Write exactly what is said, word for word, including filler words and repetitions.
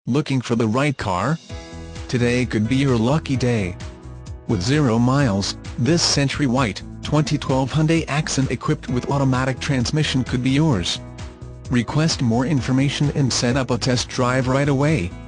Looking for the right car? Today could be your lucky day. With zero miles, this Century White, twenty twelve Hyundai Accent equipped with automatic transmission could be yours. Request more information and set up a test drive right away.